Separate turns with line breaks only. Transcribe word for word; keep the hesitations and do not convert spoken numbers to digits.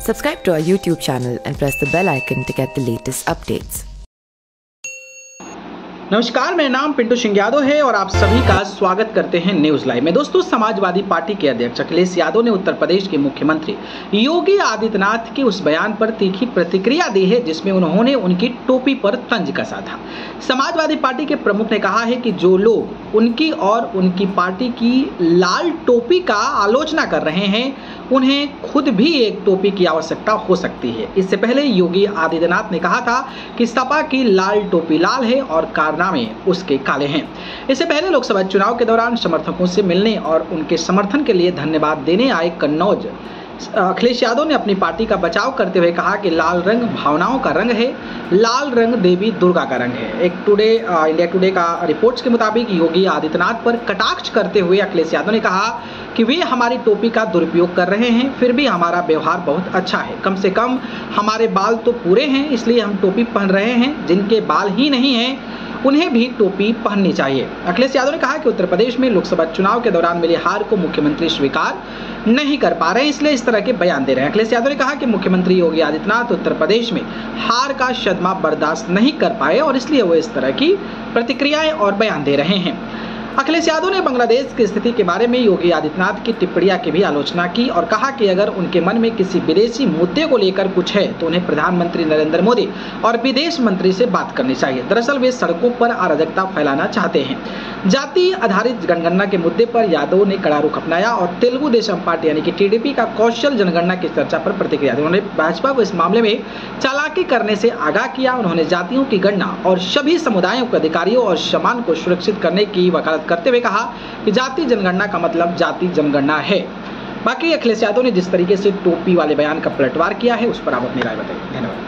Subscribe to our YouTube channel and press the bell icon to get the latest updates.
नमस्कार, मेरा नाम पिंटू सिंह यादव है और आप सभी का स्वागत करते हैं न्यूज लाइव में। दोस्तों, समाजवादी पार्टी के अध्यक्ष अखिलेश यादव ने उत्तर प्रदेश के मुख्यमंत्री योगी आदित्यनाथ के उस बयान पर तीखी प्रतिक्रिया दी है जिसमें उन्होंने उनकी टोपी पर तंज कसा था। समाजवादी पार्टी के प्रमुख ने कहा है कि जो लोग उनकी और उनकी पार्टी की लाल टोपी का आलोचना कर रहे हैं उन्हें खुद भी एक टोपी की आवश्यकता हो सकती है। इससे पहले योगी आदित्यनाथ ने कहा था कि सपा की लाल टोपी लाल है और कारनामे उसके काले हैं। इससे पहले लोकसभा चुनाव के दौरान समर्थकों से मिलने और उनके समर्थन के लिए धन्यवाद देने आए कन्नौज अखिलेश यादव ने अपनी पार्टी का बचाव करते हुए कहा कि लाल रंग भावनाओं का रंग है, लाल रंग देवी दुर्गा का रंग है। एक टुडे इंडिया टुडे का रिपोर्ट्स के मुताबिक योगी आदित्यनाथ पर कटाक्ष करते हुए अखिलेश यादव ने कहा कि वे हमारी टोपी का दुरुपयोग कर रहे हैं, फिर भी हमारा व्यवहार बहुत अच्छा है। कम से कम हमारे बाल तो पूरे हैं, इसलिए हम टोपी पहन रहे हैं। जिनके बाल ही नहीं हैं उन्हें भी टोपी पहननी चाहिए। अखिलेश यादव ने कहा कि उत्तर प्रदेश में लोकसभा चुनाव के दौरान मिली हार को मुख्यमंत्री स्वीकार नहीं कर पा रहे हैं, इसलिए इस तरह के बयान दे रहे हैं। अखिलेश यादव ने कहा कि मुख्यमंत्री योगी आदित्यनाथ उत्तर प्रदेश में हार का सदमा बर्दाश्त नहीं कर पाए और इसलिए वो इस तरह की प्रतिक्रियाएं और बयान दे रहे हैं। अखिलेश यादव ने बांग्लादेश की स्थिति के बारे में योगी आदित्यनाथ की टिप्पणियां की भी आलोचना की और कहा कि अगर उनके मन में किसी विदेशी मुद्दे को लेकर कुछ है तो उन्हें प्रधानमंत्री नरेंद्र मोदी और विदेश मंत्री से बात करनी चाहिए। दरअसल वे सड़कों पर अराजकता फैलाना चाहते हैं। जाति आधारित जनगणना के मुद्दे पर यादव ने कड़ा रुख अपनाया और तेलुगु देशम पार्टी यानी कि टीडीपी का कौशल जनगणना की चर्चा पर प्रतिक्रिया दी। उन्होंने भाजपा को इस मामले में चालाकी करने से आगाह किया। उन्होंने जातियों की गणना और सभी समुदायों के अधिकारियों और सम्मान को सुरक्षित करने की वकालत करते हुए कहा कि जाति जनगणना का मतलब जाति जनगणना है। बाकी अखिलेश यादव ने जिस तरीके से टोपी वाले बयान का पलटवार किया है उस पर आप अपनी राय बताइए। धन्यवाद।